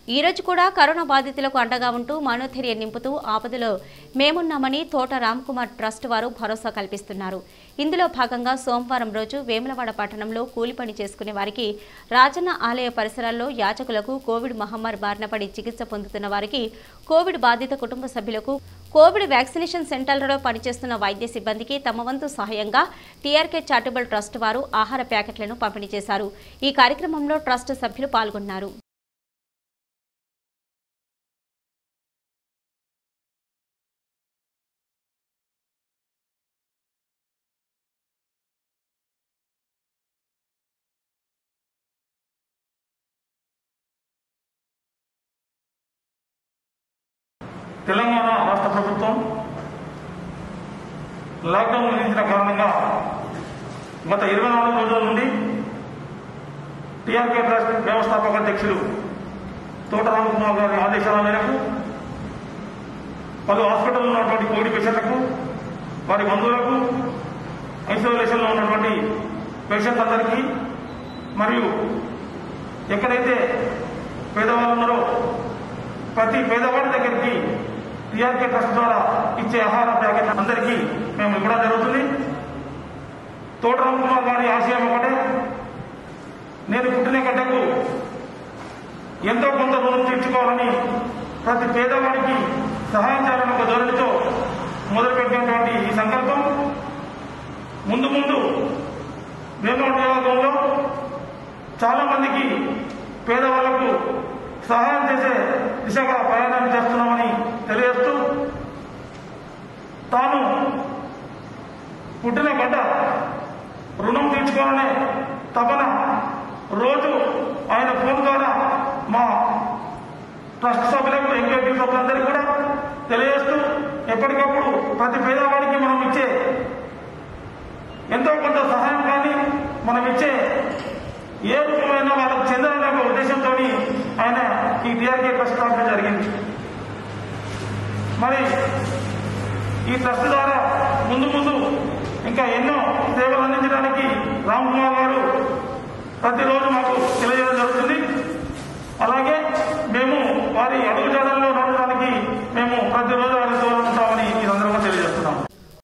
ఈ రోజు కూడా కరోనా బాధితులకు అండగా ఉంటూ మనోధైర్యం నింపుతూ ఆపదలో మేమున్నామని తోట రామ్కుమార్ ట్రస్ట్ వారు భరోసా కల్పిస్తున్నారు. ఇందులో భాగంగా సోమవారం రోజు వేములవాడ పట్టణంలో కూలి పని చేసుకునే వారికి, రాజన్న ఆలయ పరిసరాల్లో యాచకులకు, కోవిడ్ మహమ్మారి బారిన పడి చికిత్స పొందుతున్న వారికి, కోవిడ్ బాధిత కుటుంబ సభ్యులకు, కోవిడ్ వ్యాక్సినేషన్ సెంటర్లలో పనిచేస్తున్న వైద్య సిబ్బందికి తమ వంతు సహాయంగా టీఆర్కే చారిటబుల్ ట్రస్ట్ వారు ఆహార ప్యాకెట్లను పంపిణీ చేశారు. ఈ కార్యక్రమంలో ట్రస్ట్ సభ్యులు పాల్గొన్నారు. తెలంగాణ రాష్ట్ర ప్రభుత్వం లాక్డౌన్ విధించిన కారణంగా గత 24 రోజుల నుండి టీఆర్కే ట్రస్ట్ వ్యవస్థాపక అధ్యక్షులు తోట రామ్కుమార్ గారి ఆదేశాల మేరకు పలు హాస్పిటల్లో ఉన్నటువంటి కోవిడ్ పేషెంట్లకు, వారి బంధువులకు, ఐసోలేషన్లో ఉన్నటువంటి పేషెంట్ అందరికీ మరియు ఎక్కడైతే పేదవాళ్ళు ఉన్నారో ప్రతి పేదవాడి దగ్గరికి టీఆర్కే ట్రస్ట్ ద్వారా ఇచ్చే ఆహార ప్యాకెట్ అందరికీ మేము ఇవ్వడం జరుగుతుంది. తోట రామ్కుమార్ గారి ఆశయం ఒకటే, నేను పుట్టిన గడ్డకు ఎంతో కొంత రుణం తీర్చుకోవాలని, ప్రతి పేదవాడికి సహాయం చేయాలని ఒక ధోరణితో మొదలుపెట్టినటువంటి ఈ సంకల్పం ముందు ముందు వేములవాడ నియోజకవర్గంలో చాలా మందికి పేదవాళ్లకు సహాయం చేసే దిశగా ప్రయాణం చేస్తున్నామని తెలియజేస్తూ, తాను పుట్టిన గడ్డ రుణం తీర్చుకోవాలనే తపన రోజు ఆయన ఫోన్ ద్వారా మా ట్రస్ట్ సభ్యులకు, ఎంకేపీ సభ్యులందరికీ కూడా తెలియజేస్తూ, ఎప్పటికప్పుడు ప్రతి పేదవాడికి మనం ఇచ్చే ఎంతో కొంత సహాయం కానీ, మనం ఇచ్చే ఏ రూపమైనా వాళ్ళకు చెందాలనే ఒక ఉద్దేశంతో ఆయన ఈ టీఆర్కే ట్రస్ట్ స్థాపన జరిగింది. మరి ఈ ట్రస్ట్ ద్వారా ముందు ముందు ఇంకా ఎన్నో సేవలు అందించడానికి రామ్కుమార్ గారు ప్రతిరోజు మాకు తెలియజేయడం